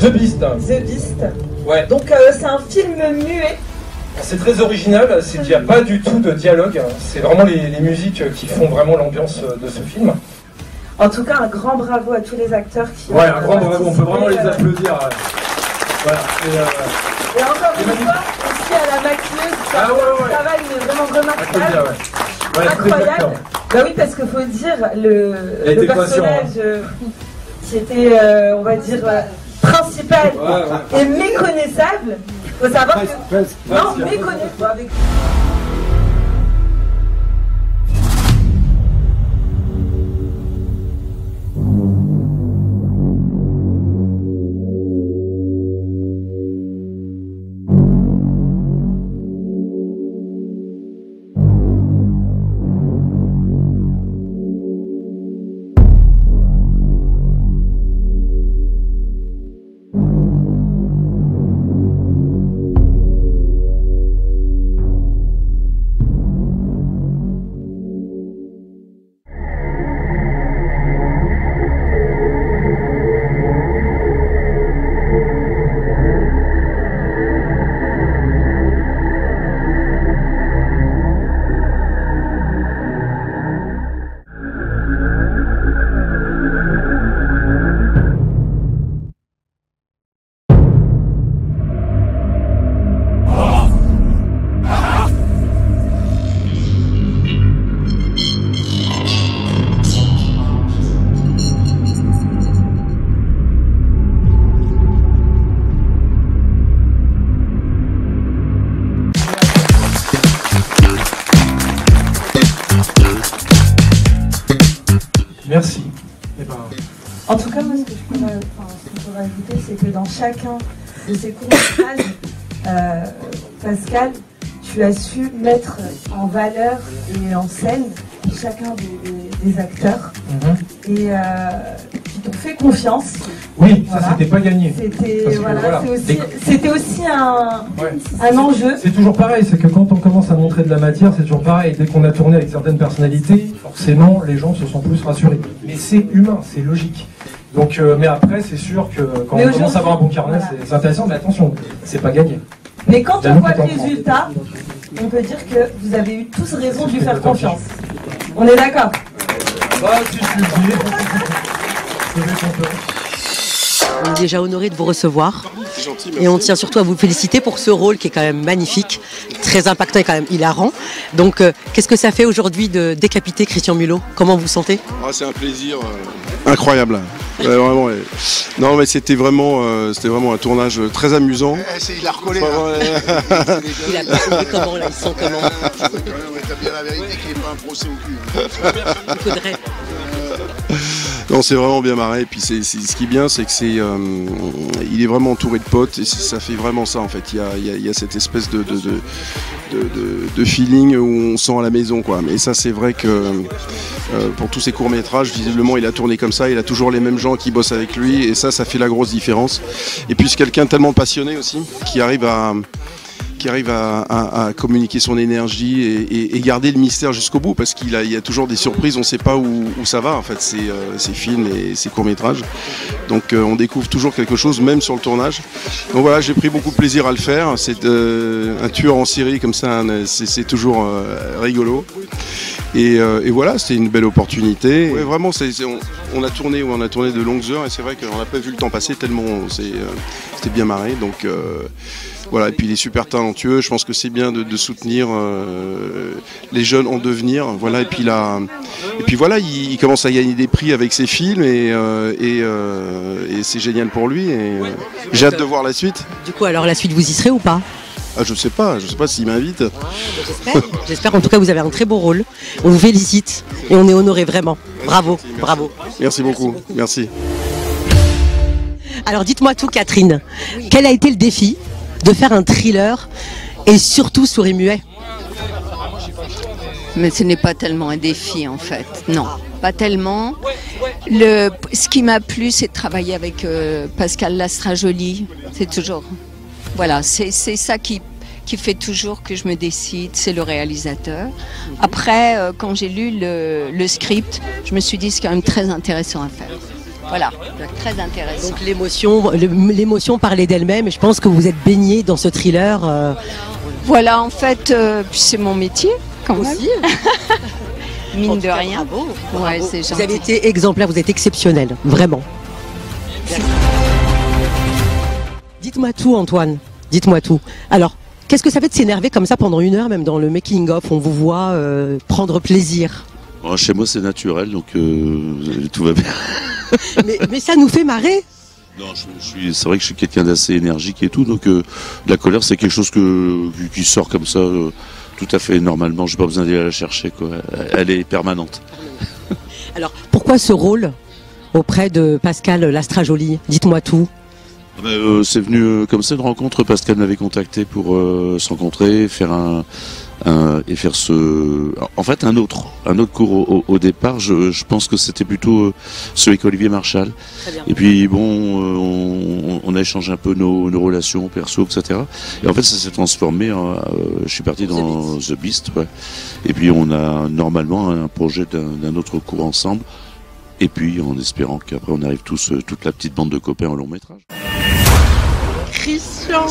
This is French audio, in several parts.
The Beast. The Beast. Ouais. Donc c'est un film muet. C'est très original, il n'y a pas du tout de dialogue, c'est vraiment les musiques qui font vraiment l'ambiance de ce film. En tout cas, un grand bravo à tous les acteurs qui ouais, un grand bravo, on peut vraiment les applaudir. Voilà. Et encore une fois, aussi à la maquilleuse, le travail est vraiment remarquable, incroyable. Bah oui, parce qu'il faut dire, le personnage qui était, on va dire, principal et méconnaissable, il faut savoir que... Non, méconnaissable. Merci. En tout cas, moi, ce que je pourrais ajouter, c'est que dans chacun de ces courts-métrages, Pascal, tu as su mettre en valeur et en scène chacun des acteurs et qui t'ont fait confiance. Oui, ça c'était pas gagné. C'était aussi un enjeu. C'est toujours pareil, c'est que quand on commence à montrer de la matière, c'est toujours pareil. Dès qu'on a tourné avec certaines personnalités, forcément les gens se sont plus rassurés. Mais c'est humain, c'est logique. Donc, mais après, c'est sûr que quand on commence à avoir un bon carnet, c'est intéressant, mais attention, c'est pas gagné. Mais quand on voit le résultat, on peut dire que vous avez eu tous raison de lui faire confiance. On est d'accord? Si je le dis. On est déjà honoré de vous recevoir et on tient surtout à vous féliciter pour ce rôle qui est quand même magnifique, très impactant et quand même hilarant. Donc qu'est-ce que ça fait aujourd'hui de décapiter Christian Mulot? Comment vous vous sentez? C'est un plaisir incroyable. Vraiment, non mais c'était vraiment un tournage très amusant. Il a recollé. Il a pas compris comment là, il sent comment. T'as bien la vérité qu'il n'est pas un procès au cul. Il faudrait. Non, c'est vraiment bien marré. Et puis ce qui est bien, c'est que il est vraiment entouré de potes et ça fait vraiment ça en fait. Il y a cette espèce de feeling où on sent à la maison quoi. Mais ça, c'est vrai que pour tous ces courts métrages, visiblement, il a tourné comme ça. Il a toujours les mêmes gens qui bossent avec lui et ça fait la grosse différence. Et puis c'est quelqu'un tellement passionné aussi qui arrive à communiquer son énergie et garder le mystère jusqu'au bout parce qu'il y a toujours des surprises, on ne sait pas où ça va en fait, ces films et ces courts-métrages. Donc on découvre toujours quelque chose, même sur le tournage. Donc voilà, j'ai pris beaucoup de plaisir à le faire. C'est un tueur en série comme ça, c'est toujours rigolo. Et voilà, c'était une belle opportunité. Ouais, vraiment, on a tourné de longues heures et c'est vrai qu'on n'a pas vu le temps passer tellement c'était bien marré. Donc voilà, et puis il est super talentueux. Je pense que c'est bien de soutenir les jeunes en devenir. Voilà, et puis voilà, il commence à gagner des prix avec ses films et c'est génial pour lui. Et j'ai hâte de voir la suite. Du coup, alors la suite, vous y serez ou pas? Je sais pas s'il m'invite. J'espère. En tout cas, vous avez un très beau rôle. On vous félicite et on est honoré vraiment. Bravo, bravo. Merci beaucoup. Merci. Alors dites-moi tout, Catherine. Quel a été le défi de faire un thriller et surtout souris muet? Mais ce n'est pas tellement un défi en fait, non, pas tellement. Ce qui m'a plu, c'est de travailler avec Pascal Lastrajoli. C'est toujours, voilà, c'est ça qui fait toujours que je me décide, c'est le réalisateur. Après, quand j'ai lu le script, je me suis dit c'est quand même très intéressant à faire. Voilà, très intéressant. Donc l'émotion parlait d'elle-même et je pense que vous êtes baigné dans ce thriller. Voilà, en fait, c'est mon métier quand même. Aussi. Mine de rien. Bravo. Ouais, c'est gentil. Vous avez été exemplaire, vous êtes exceptionnel, vraiment. Dites-moi tout, Antoine. Dites-moi tout. Alors, qu'est-ce que ça fait de s'énerver comme ça pendant 1 heure, même dans le making-of, on vous voit prendre plaisir? Chez moi, c'est naturel, donc tout va bien. mais ça nous fait marrer. Non, c'est vrai que je suis quelqu'un d'assez énergique et tout, donc la colère, c'est quelque chose qui sort comme ça, tout à fait normalement. J'ai pas besoin d'aller la chercher, quoi. Elle est permanente. Alors, pourquoi ce rôle auprès de Pascal Lastrajoli? Dites-moi tout. C'est venu comme ça, une rencontre. Pascal m'avait contacté pour se rencontrer, faire un autre cours au départ. Je pense que c'était plutôt celui avec Olivier Marchal. Et puis bon, on a échangé un peu nos relations perso, etc. Et en fait, ça s'est transformé. Je suis parti dans The Beast, ouais. Et puis on a normalement un projet d'un autre cours ensemble. Et puis en espérant qu'après on arrive tous, toute la petite bande de copains en long métrage. Christian,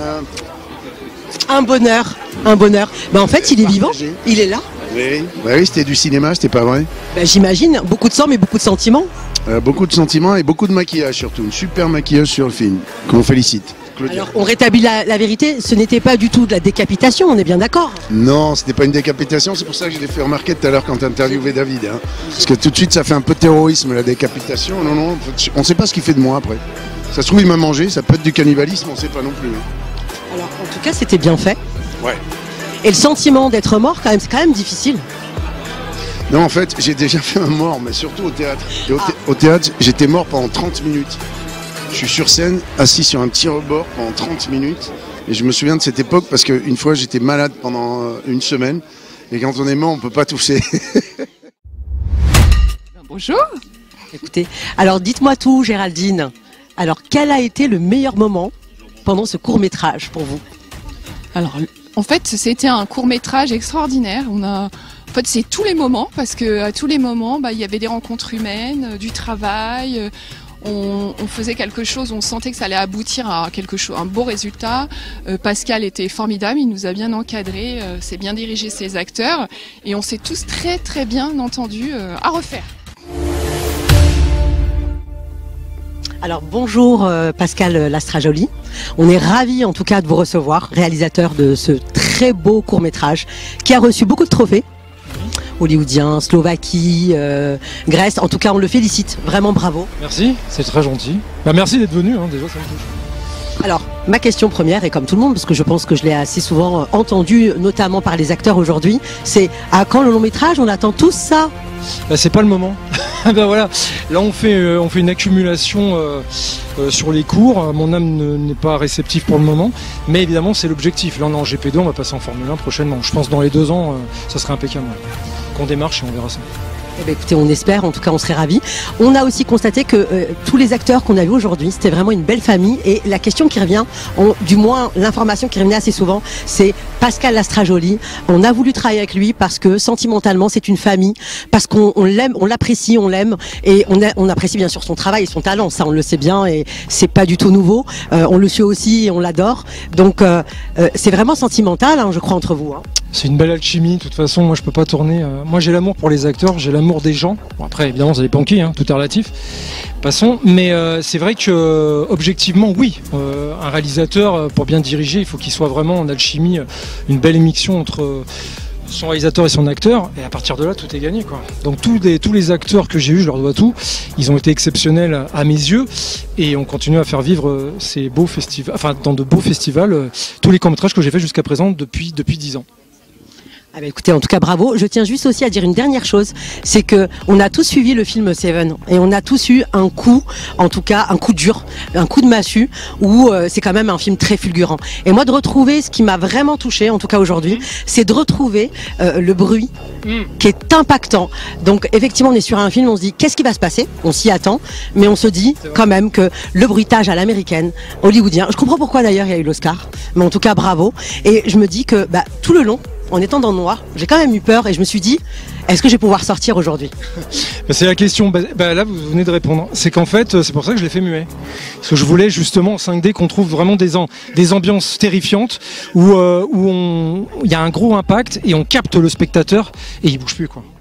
un bonheur. En fait, il est vivant, il est là. Oui, c'était du cinéma, c'était pas vrai? J'imagine, beaucoup de sang, mais beaucoup de sentiments. Beaucoup de sentiments et beaucoup de maquillage surtout. Une super maquilleuse sur le film, qu'on félicite. Claudia. Alors, on rétablit la vérité, ce n'était pas du tout de la décapitation, on est bien d'accord? Non, c'était pas une décapitation, c'est pour ça que je l'ai fait remarquer tout à l'heure quand tu interviewé David. Hein. Parce que tout de suite, ça fait un peu terrorisme, la décapitation. Non, on sait pas ce qu'il fait de moi après. Ça se trouve, il m'a mangé, ça peut être du cannibalisme, on sait pas non plus. Alors, en tout cas, c'était bien fait. Ouais. Et le sentiment d'être mort, c'est quand même difficile. Non, en fait, j'ai déjà fait un mort, mais surtout au théâtre. Et au théâtre, j'étais mort pendant 30 minutes. Je suis sur scène, assis sur un petit rebord pendant 30 minutes. Et je me souviens de cette époque parce qu'une fois, j'étais malade pendant 1 semaine. Et quand on est mort, on peut pas tousser. Bonjour. Écoutez, alors dites-moi tout, Géraldine. Alors, quel a été le meilleur moment pendant ce court-métrage pour vous? Alors, en fait, c'était un court-métrage extraordinaire. En fait, c'est tous les moments, parce que à tous les moments, il y avait des rencontres humaines, du travail. On faisait quelque chose, on sentait que ça allait aboutir à quelque chose, un beau résultat. Pascal était formidable, il nous a bien encadrés, s'est bien dirigé ses acteurs, et on s'est tous très très bien entendus à refaire. Alors bonjour Pascal Lastrajoli, on est ravis en tout cas de vous recevoir, réalisateur de ce très beau court-métrage qui a reçu beaucoup de trophées, hollywoodiens, Slovaquie, Grèce, en tout cas on le félicite, vraiment bravo. Merci, c'est très gentil. Merci d'être venu, déjà ça me touche. Alors, ma question première, et comme tout le monde, parce que je pense que je l'ai assez souvent entendu, notamment par les acteurs aujourd'hui, c'est à quand le long métrage? On attend tous ça? C'est pas le moment. Voilà. Là on fait une accumulation sur les cours. Mon âme n'est pas réceptive pour le moment, mais évidemment c'est l'objectif. Là on est en GP2, on va passer en Formule 1 prochainement. Je pense dans les 2 ans, ça serait impeccable. Qu'on démarche et on verra ça. Eh bien, écoutez, on espère, en tout cas on serait ravis. On a aussi constaté que tous les acteurs qu'on a vus aujourd'hui, c'était vraiment une belle famille. Et la question qui revient, du moins l'information qui revenait assez souvent, c'est Pascal Lastrajoli. On a voulu travailler avec lui parce que sentimentalement c'est une famille, parce qu'on l'aime, on l'apprécie, on l'aime, et on apprécie bien sûr son travail et son talent, ça on le sait bien et c'est pas du tout nouveau. On le suit aussi et on l'adore. Donc c'est vraiment sentimental, je crois, entre vous. C'est une belle alchimie, de toute façon, moi je peux pas tourner. Moi j'ai l'amour pour les acteurs, j'ai l'amour des gens. Bon, après évidemment ça dépend qui, tout est relatif. Passons, mais c'est vrai que objectivement oui, un réalisateur pour bien diriger, il faut qu'il soit vraiment en alchimie, une belle émixtion entre son réalisateur et son acteur, et à partir de là tout est gagné quoi. Donc tous les acteurs que j'ai eus, je leur dois tout, ils ont été exceptionnels à mes yeux, et on continue à faire vivre ces beaux festivals, dans de beaux festivals, tous les courts-métrages que j'ai fait jusqu'à présent depuis 10 ans. Ah bah écoutez, en tout cas bravo. Je tiens juste aussi à dire une dernière chose, c'est que on a tous suivi le film Seven et on a tous eu un coup, en tout cas un coup dur, un coup de massue, où c'est quand même un film très fulgurant. Et moi de retrouver ce qui m'a vraiment touché, en tout cas aujourd'hui, c'est de retrouver le bruit qui est impactant. Donc effectivement on est sur un film, on se dit qu'est-ce qui va se passer, on s'y attend, mais on se dit quand même que le bruitage à l'américaine, hollywoodien, je comprends pourquoi d'ailleurs il y a eu l'Oscar, mais en tout cas bravo. Et je me dis que tout le long, en étant dans le noir, j'ai quand même eu peur et je me suis dit, est-ce que je vais pouvoir sortir aujourd'hui? C'est la question, là vous venez de répondre. C'est qu'en fait, c'est pour ça que je l'ai fait muet. Parce que je voulais justement en 5D qu'on trouve vraiment des ambiances terrifiantes où il y a un gros impact et on capte le spectateur et il bouge plus quoi.